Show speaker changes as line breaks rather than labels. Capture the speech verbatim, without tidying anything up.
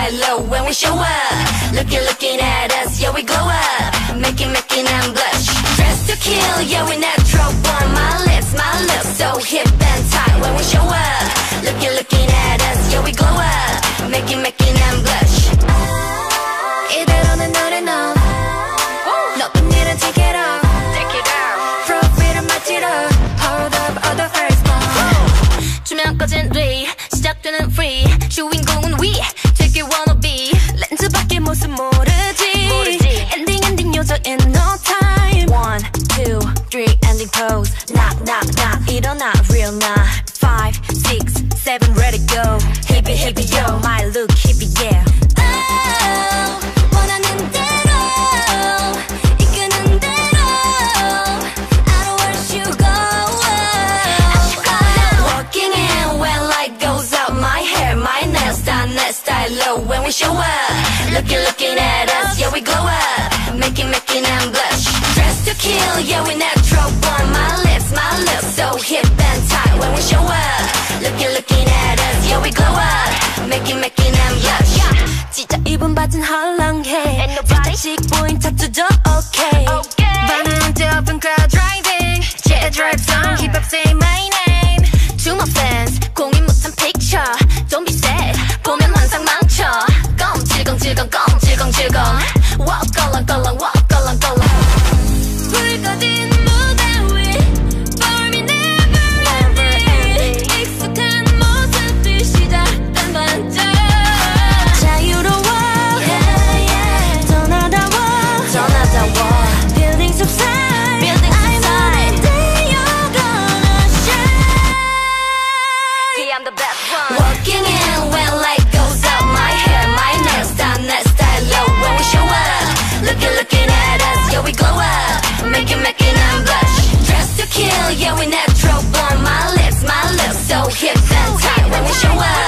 style low when we show up. Looking, looking at us, yeah we glow up. Making, making them blush. Dressed to kill, yeah we natural born. My lips, my lips so hip and tight when we show up. Looking, looking at us, yeah we glow up. Making, making them blush. 이대로는 노래 너. 너뿐 일은 take it off. Take it out. 프로필은 맞지로. Hold up, other first one. 주면 꺼진 뒤 시작되는 free. 주인공은 we. Take it wanna be. 렌즈 밖에 모습 모르지. 모르지. 엔딩 엔딩 요저 in no time. One, two, three, ending pose. Knock, knock, knock. 일어나 real 나. Five, six, seven, ready go. Hippie, hippie, yo. My look, hippie, yeah. Oh, 원하는 대로. 이끄는 대로. I don't want you go. Walking in when light goes out. My hair, my nails, done that style low when we show up. Looking, looking at us, yeah we glow up. Making, making them blush. Dressed to kill, yeah we natural born. My lips, my lips so hip and tight when we show up. Looking, looking at us, yeah we glow up. Making, making them blush. 진짜 입은 바진 헐렁해. 살짝씩 보인 타투도 okay. 반응 좁은 crowd driving. jet drive song, hip hop say my name. To my fans, 공인 못한 picture. Don't be sad, 보면 환상 망쳐. 껌질겅질겅 껌질겅질겅. Walk 껄렁껄렁 walk 껄렁껄렁. 불 꺼진 무대 위 For me never ending. 익숙한 모습들 시작된 반전. 자유로워 yeah, yeah. 더 나다워 더 나다워. Building 숲 사이 Building 숲 사이 I'm you're gonna shine. Yeah, I'm the best one. Walking in when light goes out. My hair, my nails, done that style low when we show up. Looking, looking at us, yeah we glow up. Making, making them blush. Dressed to kill, yeah we natural born. My lips, my lips so hip and tight when we show up.